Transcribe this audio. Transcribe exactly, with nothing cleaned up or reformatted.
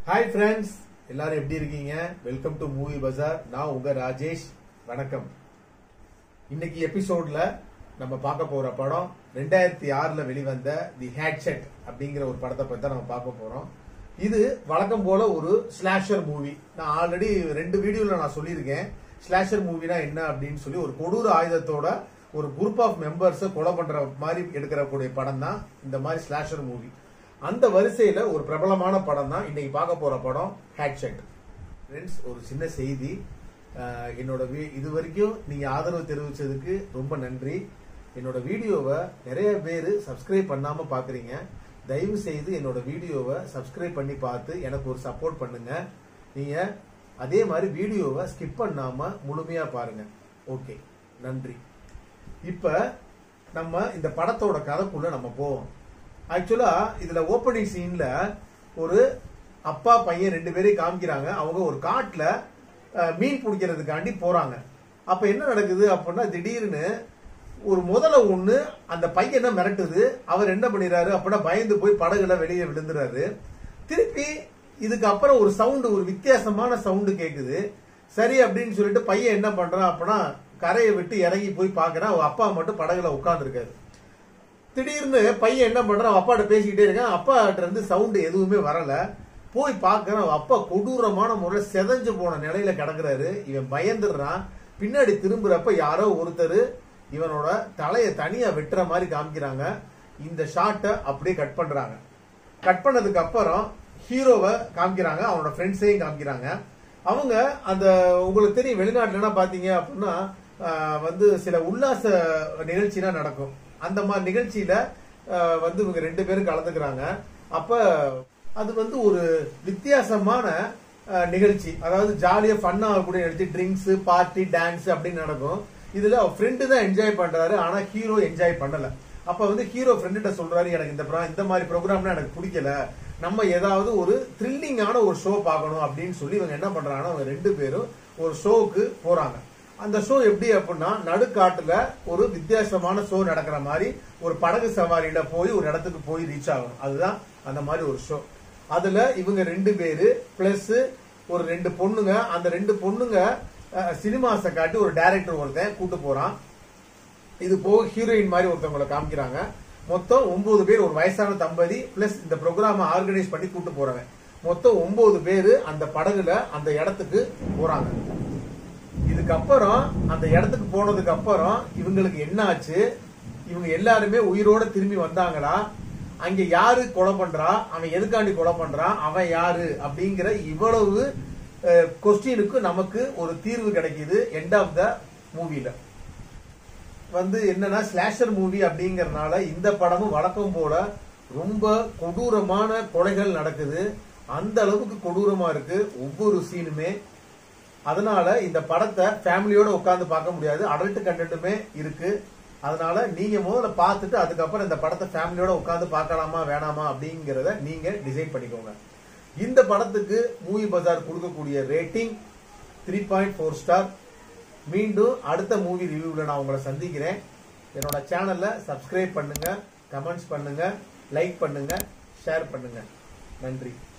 hi friends எல்லாரும் எப்படி இருக்கீங்க வெல்கம் டு மூவி பஜார் நான் உங்க ராஜேஷ் வணக்கம் இன்னைக்கு எபிசோட்ல நம்ம பார்க்க போற படம் ரெண்டாயிரத்து ஆறுல வெளிவந்த தி ஹேட்செட் அப்படிங்கிற ஒரு படத்தை பத்தி தான் நம்ம பார்க்க போறோம் இது வழக்கம் போல ஒரு ஸ்லாஷர் மூவி நான் ஆல்ரெடி ரெண்டு வீடியோல நான் சொல்லியிருக்கேன் ஸ்லாஷர் மூவினா என்ன அப்படின்னு சொல்லி ஒரு கொடூர ஆயுதத்தோட ஒரு குரூப் ஆஃப் மெம்பர்ஸ் கொலை பண்ற மாதிரி எடுக்கிற கூடிய படம் தான் இந்த மாதிரி ஸ்லாஷர் மூவி அந்த வரிசையில ஒரு பிரபலமான படம் தான் இன்னைக்கு பார்க்க போற படம் ஹேட்செட் ஃப்ரெண்ட்ஸ் ஒரு சின்ன செய்தி என்னோட இது வரைக்கும் நீங்க ஆதரவு தெரிவிச்சதுக்கு ரொம்ப நன்றி என்னோட வீடியோவை நிறைய பேர் சப்ஸ்கிரைப் பண்ணாம பாக்குறீங்க தயவு செய்து என்னோட வீடியோவை சப்ஸ்கிரைப் பண்ணி பார்த்து எனக்கு ஒரு சப்போர்ட் பண்ணுங்க நீங்க அதே மாதிரி வீடியோவை ஸ்கிப் பண்ணாம முழுமையா பாருங்க ஓகே நன்றி இப்ப நம்ம இந்த படத்தோட கதைக்குள்ள நம்ம போவோம் ஆக்சுவலா இதுல ஓபனிங் சீன்ல ஒரு அப்பா பையன் ரெண்டு பேரையும் காமிக்கிறாங்க அவங்க ஒரு காட்டுல மீன் பிடிக்கிறதுக்காண்டி போறாங்க அப்ப என்ன நடக்குது அப்படின்னா திடீர்னு ஒரு முதல்ல ஒண்ணு அந்த பையனை மிரட்டுது அவர் என்ன பண்ணிடுறாரு அப்படின்னா பயந்து போய் படகுல வெளியே விழுந்துறாரு திருப்பி இதுக்கு அப்புறம் ஒரு சவுண்டு ஒரு வித்தியாசமான சவுண்டு கேக்குது சரி அப்படின்னு சொல்லிட்டு பையன் என்ன பண்றான் அப்படின்னா கரையை விட்டு இறங்கி போய் பாக்குறான் அவ அப்பா மட்டும் படகுல உட்கார்ந்து இருக்காரு திடீர்னு பையன் என்ன பண்றான் அப்பாட்ட பேசிக்கிட்டே இருக்கான் அப்பாட்ட இருந்து சவுண்ட் எதுவுமே வரல போய் பாக்குறான் அப்பா கொடூரமான முறையில் செதஞ்சு போன நிலையில கிடக்குறாரு இவன் பயந்துடுறான் பின்னாடி திரும்புறப்ப யாரோ ஒருத்தர் இவனோட தலையை தனியா வெட்டுற மாதிரி காமிக்கிறாங்க இந்த ஷாட்டை அப்படியே கட் பண்றாங்க கட் பண்ணதுக்கு அப்புறம் ஹீரோவை காமிக்கிறாங்க அவனோட ஃப்ரெண்ட்ஸையும் காமிக்கிறாங்க அவங்க அந்த உங்களுக்கு தெரியும் வெளிநாட்டுல பாத்தீங்க அப்படின்னா வந்து சில உல்லாச நிகழ்ச்சினா நடக்கும் அந்த மாதிரி நிகழ்ச்சியில வந்து இவங்க ரெண்டு பேரும் கலந்துக்கிறாங்க அப்ப அது வந்து ஒரு வித்தியாசமான நிகழ்ச்சி அதாவது ஜாலியா ஃபன் ஆகக்கூடிய நிகழ்ச்சி ட்ரிங்க்ஸ் பார்ட்டி டான்ஸ் அப்படின்னு நடக்கும் இதுல ஃப்ரெண்டு தான் என்ஜாய் பண்றாரு ஆனா ஹீரோ என்ஜாய் பண்ணல அப்ப வந்து ஹீரோ ஃப்ரெண்ட சொல்றாரு எனக்கு இந்த இந்த மாதிரி ப்ரோக்ராம்னா எனக்கு பிடிக்கல நம்ம ஏதாவது ஒரு த்ரில்லிங்கான ஒரு ஷோ பார்க்கணும் அப்படின்னு சொல்லி இவங்க என்ன பண்றாங்கன்னா அவங்க ரெண்டு பேரும் ஒரு ஷோக்கு போறாங்க அந்த ஷோ எப்படி அப்படின்னா நடுக்காட்டுல ஒரு வித்தியாசமான ஷோ நடக்கிற மாதிரி ஒரு படகு சவாரியில போய் ஒரு இடத்துக்கு போய் ரீச் ஆகணும் அதுதான் அந்த மாதிரி ஒரு ஷோ அதுல இவங்க ரெண்டு பேரு பிளஸ் ஒரு ரெண்டு பொண்ணுங்க அந்த ரெண்டு பொண்ணுங்க சினிமாஸை காட்டி ஒரு டைரக்டர் ஒருத்தன் கூட்டு போறான் இது போக ஹீரோயின் மாதிரி ஒருத்தவங்களை காமிக்கிறாங்க மொத்தம் ஒன்பது பேர் ஒரு வயசான தம்பதி பிளஸ் இந்த ப்ரோக்ராம ஆர்கனைஸ் பண்ணி கூட்டு போறாங்க மொத்தம் ஒன்பது பேரு அந்த படகுல அந்த இடத்துக்கு போறாங்க இதுக்கப்புறம் அந்த இடத்துக்கு போனதுக்கு அப்புறம் இவங்களுக்கு என்ன ஆச்சு இவங்க எல்லாருமே உயிரோட திரும்பி வந்தாங்களா அங்க யாரு கொலை பண்றா அவன் எதுக்காண்டி கொலை பண்றான் அவன் யாரு அப்படிங்கிற இவ்வளவு கொஸ்டினுக்கு நமக்கு ஒரு தீர்வு கிடைக்குது எண்ட் ஆஃப் த மூவில வந்து என்னன்னா ஸ்லாஷர் மூவி அப்படிங்கறதுனால இந்த படமும் வழக்கம் போல ரொம்ப கொடூரமான கொலைகள் நடக்குது அந்த அளவுக்கு கொடூரமா இருக்கு ஒவ்வொரு சீனுமே அதனால இந்த படத்தை ஃபேமிலியோட உட்கார்ந்து பார்க்க முடியாது அடல்ட் கண்டென்ட்டுமே இருக்கு அதனால நீங்க முதல்ல பார்த்துட்டு அதுக்கப்புறம் இந்த படத்தை ஃபேமிலியோட உட்கார்ந்து பார்க்கலாமா வேணாமா அப்படிங்கறத நீங்க டிசைட் பண்ணிக்கோங்க இந்த படத்துக்கு மூவி பஜார் கொடுக்கக்கூடிய rating three point four star மீண்டும் அடுத்த மூவி ரிவ்யூல நான் உங்களை சந்திக்கிறேன் என்னோட சேனல்ல சப்ஸ்கிரைப் பண்ணுங்க கமெண்ட்ஸ் பண்ணுங்க லைக் பண்ணுங்க ஷேர் பண்ணுங்க நன்றி